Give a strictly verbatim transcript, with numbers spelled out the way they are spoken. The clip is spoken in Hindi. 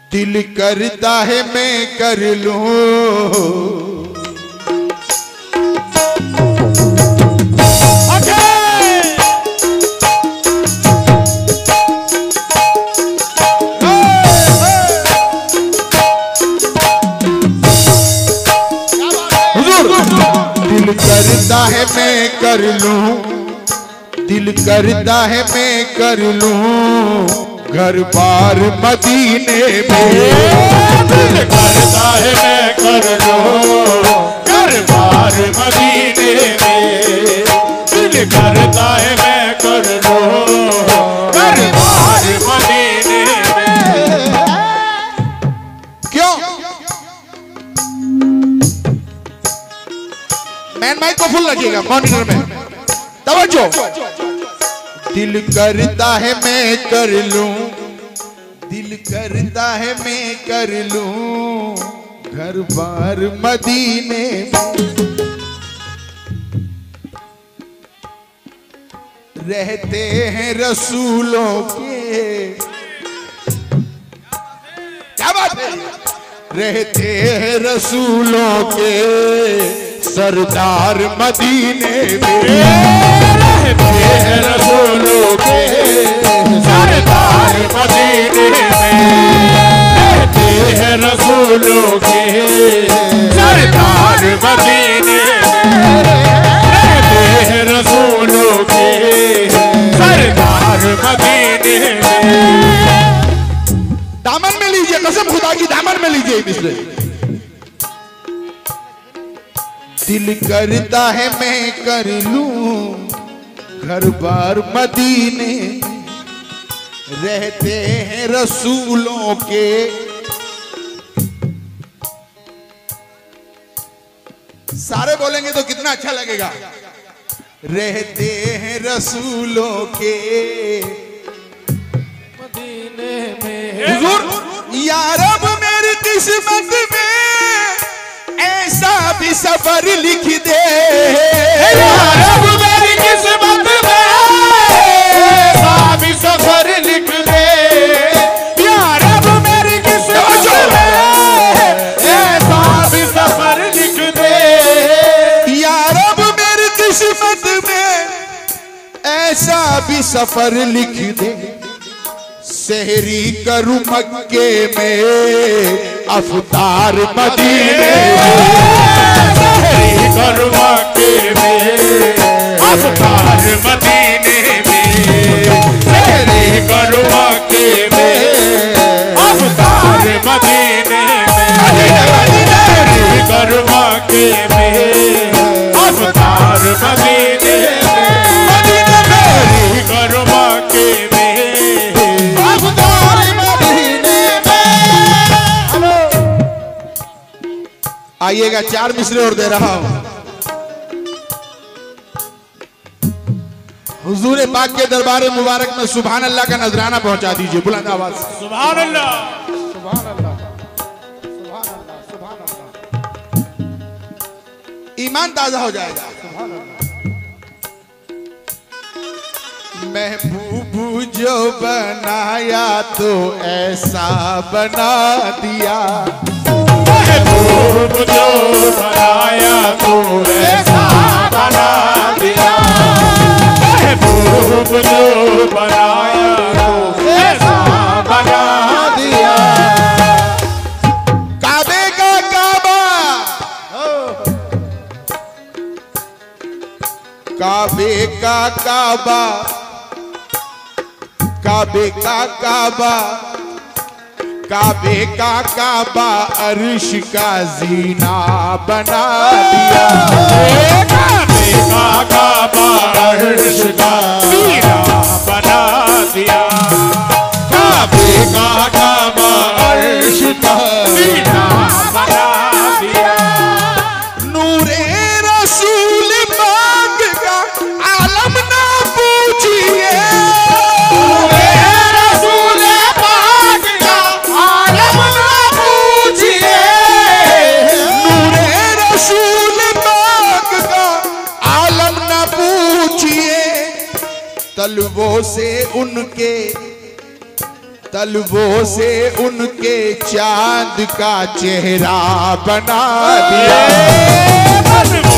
दिल करता है मैं कर लूं। दिल करता है मैं कर लूं, दिल करता है मैं कर लूं घर बार मदीने में। दिल करता है मैं कर लूं घर बार मदीने में। दिल करता है मैं कर लूं घर बार मदीने में। क्यों? मैन माइक को फुल लगेगा मॉनिटर में, तवज्जो। दिल करता है मैं कर लूं, दिल करता है मैं कर लूं घर बार मदीने में। रहते हैं रसूलों के, क्या बात है, रहते हैं रसूलों के सरदार मदीने में। रहते हैं रसूलों के सरदार मदीने में। रहते हैं रसूलों के सरदार मदीने में। रहते हैं रसूलों के सरदार मदीने में। दामन में लीजिए, कसम खुदा की दामन में लीजिए मिस्र। दिल करता है मैं कर लूं घर बार मदीने। रहते हैं रसूलों के, सारे बोलेंगे तो कितना अच्छा लगेगा। रहते हैं रसूलों के मदीने में। हुजूर या रब मेरी किस्मत में ऐसा भी सफर लिख दे। या रब मेरी किस्मत में ऐसा भी सफर लिख दे। या रब मेरी किस्मत में ऐसा भी सफर लिख दे। या रब मेरी किस्मत में ऐसा भी सफर लिख दे। सहरी करूं मक्के में अफ्तार मदीने में। सहरी करूं मक्के में अफ्तार मदीने में। सहरी करूं मक्के में अफ्तार मदीने में। सहरी करूं मक्के में अफ्तार मदीने में। सहरी करूं मक्के में आइएगा, चार मिसरे और दे रहा हूं। हुजूर पाक के दरबार मुबारक में सुभान अल्लाह का नजराना पहुंचा दीजिए बुलंद आवाज से। सुभान अल्लाह, सुभान अल्लाह, सुभान अल्लाह, सुभान अल्लाह। ईमान ताजा हो जाएगा। सुभान अल्लाह। महबूब जो बनाया तो ऐसा बना दिया। महबूब जो बनाया तो ऐसा बना दिया। महबूब जो बनाया तो ऐसा बना दिया। काबे का काबा, काबे का काबा, काबे का काबा, काबे का काबा अर्श का जीना बना दिया। काबे का काबा अर्श का जीना बना दिया। काबे का काबा अर्श का जीना बना दिया। नूरे रसूल पाक का आलम ना पूछिए। नूरे रसूल पाक का आलम ना पूछिए। नूरे रसूल पाक का आलम ना पूछिए। तलवों से उनके तलवों से उनके चांद का चेहरा बना दिया।